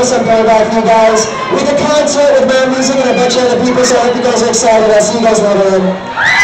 some throwback for you guys. We did a concert with more music and a bunch of other people, so I hope you guys are excited. I'll see you guys later.